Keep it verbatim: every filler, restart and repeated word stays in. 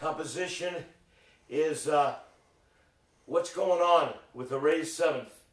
composition is uh, what's going on with the raised seventh.